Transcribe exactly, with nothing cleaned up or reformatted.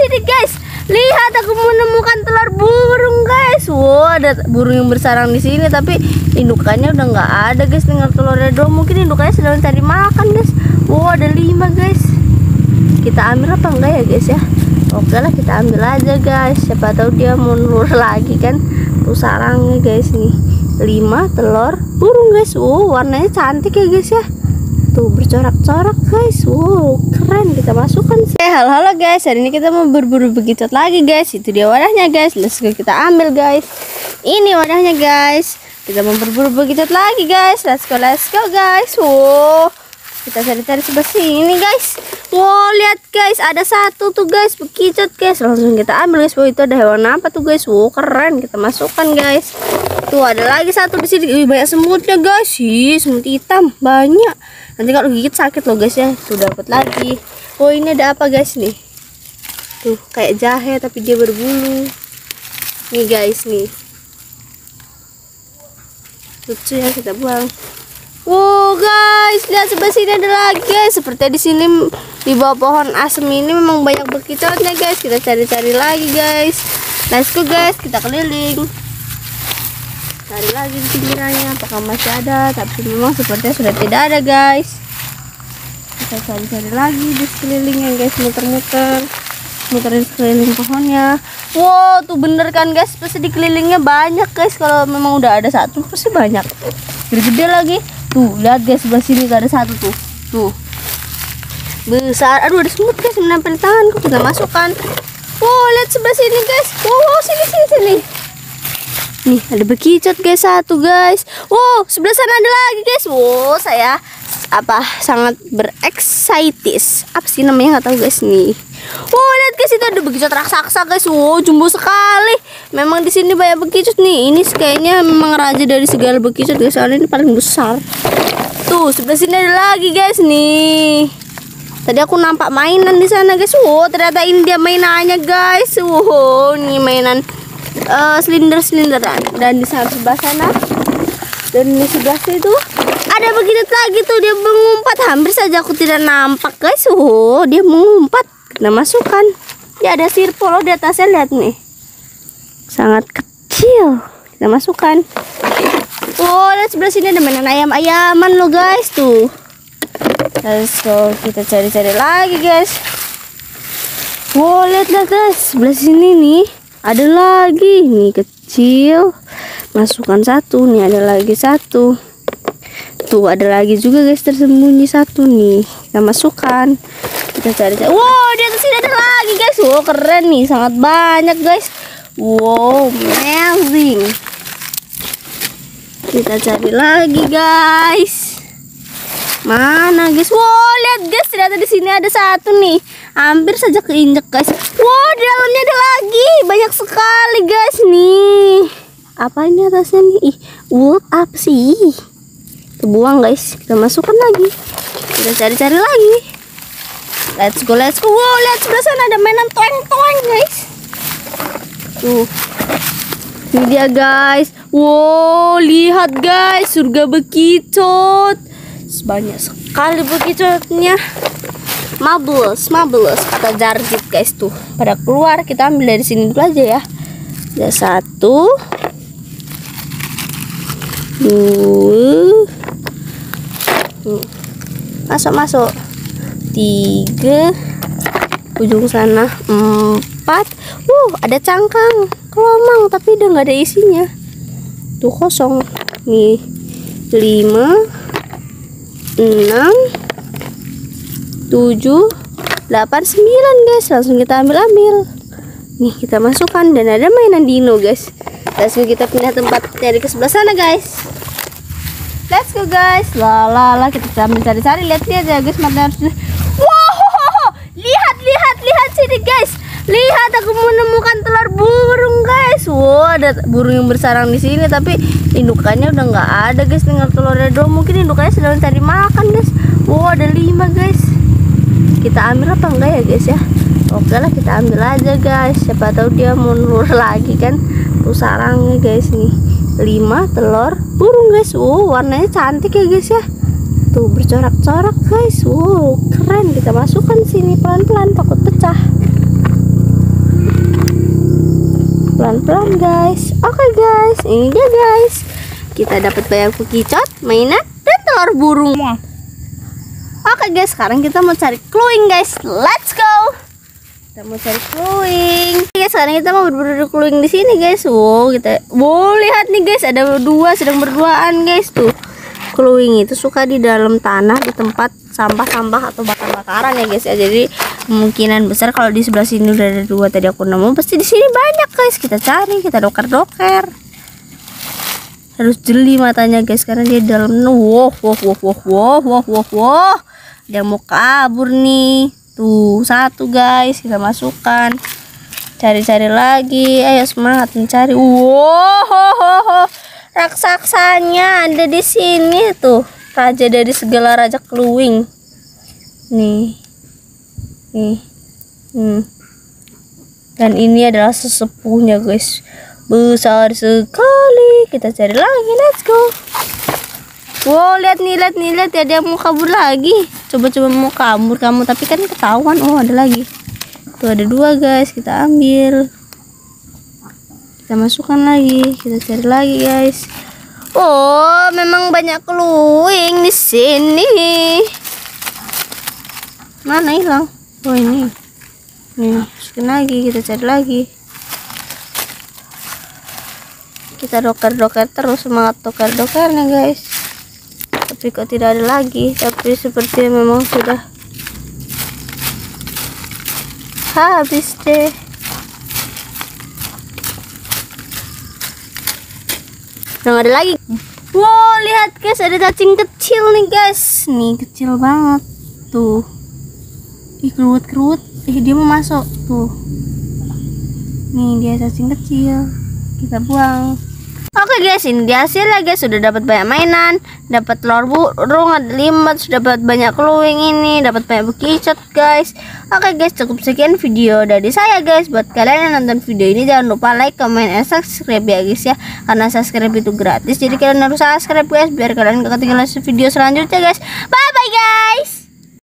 sini guys. Lihat, aku menemukan telur burung guys. Wow, ada burung yang bersarang di sini, tapi indukannya udah nggak ada guys. Tinggal telurnya doang. Mungkin indukannya sedang cari makan guys. Wow, ada lima guys. Kita ambil apa enggak ya guys ya? Oke lah, kita ambil aja guys. Siapa tahu dia mau telur lagi kan. Tuh sarangnya guys nih. Lima telur burung guys. Wow, warnanya cantik ya guys ya. Tuh bercorak-corak guys. Wow, keren. Kita masukkan sih. Eh, halo halo guys. Hari ini kita mau berburu begitu lagi guys. Itu dia wadahnya guys. Let's go, kita ambil guys. Ini wadahnya guys. Kita mau berburu begitu lagi guys. Let's go, let's go guys. Wow, kita cari-cari sebelah sini guys. Wow, lihat guys, ada satu tuh guys, bekicot guys. Langsung kita ambil guys. Wow, itu ada hewan apa tuh guys? Wow, keren. Kita masukkan guys. Tuh ada lagi satu di sini. Wih, banyak semutnya guys. Ih, semut hitam banyak. Nanti kalau gigit sakit loh guys ya. Tuh dapat lagi. Oh, ini ada apa guys nih? Tuh kayak jahe tapi dia berbulu. Nih guys nih. Lucu ya, kita buang. Wow guys, lihat sebelah sini ada lagi guys. Seperti di sini di bawah pohon asem ini memang banyak bekicotnya guys. Kita cari-cari lagi guys. Let's go guys, kita keliling. Cari lagi di pinggirannya apakah masih ada, tapi memang sepertinya sudah tidak ada guys. Kita cari-cari lagi di sekelilingnya guys, muter-muter muterin sekeliling pohonnya. Wow, tuh bener kan guys, pasti di kelilingnya banyak guys. Kalau memang udah ada satu pasti banyak, gede-gede lagi. Tuh lihat guys, sebelah sini ada satu tuh. Tuh besar. Aduh, ada semut guys menempel di tanganku. Kita masukkan. Wow, lihat sebelah sini guys. Wow, wow, sini sini sini. Nih ada bekicot guys, satu guys. Wow, sebelah sana ada lagi guys. Wow, saya apa sangat bereksitis. Apa sih namanya, nggak tahu guys nih. Wow, lihat guys, itu ada bekicot raksasa guys. Wow, jumbo sekali. Memang di sini banyak bekicot nih. Ini kayaknya memang raja dari segala bekicot guys. Soalnya ini paling besar. Tuh sebelah sini ada lagi guys nih. Tadi aku nampak mainan di sana guys. Wow, ternyata ini dia mainannya guys. Wow, ini mainan Uh, silinder-silinderan. Dan di sebelah sana dan di sebelah situ ada begitu lagi tuh, dia mengumpat. Hampir saja aku tidak nampak guys. Oh, dia mengumpat. Kita masukkan. Dia ada sirpol di atasnya, lihat nih, sangat kecil. Kita masukkan. Oh, lihat sebelah sini ada mainan ayam-ayaman loh guys tuh. Let's go, kita cari-cari lagi guys. Wow, lihat-lihat guys, sebelah sini nih ada lagi nih kecil. Masukkan satu. Nih ada lagi satu. Tuh ada lagi juga guys, tersembunyi satu nih. Kita masukkan. Kita cari-cari. Wow, di atas sini ada lagi guys. Wow, keren nih, sangat banyak guys. Wow, amazing. Kita cari lagi guys. Mana guys? Wow, lihat guys, ternyata di sini ada satu nih. Hampir saja keinjek guys. Wow, di dalamnya ada lagi. Banyak sekali guys nih. Apa ini atasnya nih? Ih, wow, apa sih? Kita buang guys. Kita masukkan lagi. Kita cari-cari lagi. Let's go, let's go. Wow, lihat sebelah sana ada mainan toeng-toeng guys. Tuh. Ini dia guys. Wow, lihat guys, surga bekicot. Banyak sekali bekicotnya. Marvelous, marvelous kata Jarjit guys tuh. Pada keluar, kita ambil dari sini dulu aja ya. Ada satu, dua, masuk masuk, tiga, ujung sana empat. Uh, ada cangkang kelomang tapi udah nggak ada isinya. Tuh kosong. Nih lima, enam, tujuh, delapan, sembilan guys. Langsung kita ambil-ambil. Nih kita masukkan. Dan ada mainan dino guys. Langsung kita pindah tempat cari ke sebelah sana guys. Let's go guys. Lala, kita sambil cari-cari. Lihat lihat ya guys, mata harus. Wow, lihat lihat lihat sini guys. Lihat, aku menemukan telur burung guys. Wow, ada burung yang bersarang di sini, tapi indukannya udah nggak ada guys. Tinggal telurnya doang. Mungkin indukannya sedang cari makan guys. Wow, ada lima guys. Kita ambil apa enggak ya guys ya? Oke lah, kita ambil aja guys. Siapa tahu dia mau telur lagi kan. Tuh sarangnya guys nih. Lima telur burung guys. Wow, warnanya cantik ya guys ya. Tuh bercorak-corak guys. Wow, keren. Kita masukkan sini pelan-pelan, takut pecah. pelan-pelan guys. Oke guys, ini dia guys. Kita dapat banyak bekicot, mainan, dan telur burung. Oke guys, sekarang kita mau cari cluing guys. Let's go. Kita mau cari cluing. Guys, sekarang kita mau berburu cluing di sini guys. Wow, kita wow lihat nih guys, ada dua sedang berduaan guys tuh. Cluing itu suka di dalam tanah, di tempat sampah-sampah atau bakar-bakaran ya guys ya. Jadi kemungkinan besar kalau di sebelah sini udah ada dua tadi aku nemu, pasti di sini banyak guys. Kita cari, kita doker-doker. Harus jeli matanya guys karena dia di dalam. Wow, wow, wow, wow, wow, wow, wow, wow. Dia mau kabur nih. Tuh satu guys, kita masukkan. Cari-cari lagi. Ayo semangat mencari. Wow, ho, ho, ho. Raksasanya ada di sini tuh, raja dari segala raja cluing. Nih, nih, hmm. Dan ini adalah sesepuhnya guys, besar sekali. Kita cari lagi, let's go. Wow, lihat nih, lihat nih, lihat ya, dia mau kabur lagi. Coba-coba mau kabur kamu, tapi kan ketahuan. Oh, ada lagi. Tuh ada dua guys, kita ambil. Kita masukkan lagi, kita cari lagi guys. Oh, memang banyak cluing di sini. Mana hilang? Oh ini, nih masukin lagi, kita cari lagi. Kita doker-doker terus, semangat doker-dokernya guys. Tapi kok tidak ada lagi? Tapi sepertinya memang sudah habis deh. Udah gak ada lagi. Wow, lihat guys, ada cacing kecil nih guys. Nih kecil banget tuh. Ih, kerut-kerut. Ih, dia mau masuk tuh. Nih dia cacing kecil. Kita buang. Oke guys, ini dia hasilnya guys. Sudah dapat banyak mainan, dapat telur burung, ada lima, sudah dapat banyak cluing ini, dapat banyak bekicot guys. Oke guys, cukup sekian video dari saya guys. Buat kalian yang nonton video ini jangan lupa like, comment, and subscribe ya guys ya. Karena subscribe itu gratis, jadi kalian harus subscribe guys biar kalian gak ketinggalan video selanjutnya guys. Bye bye guys.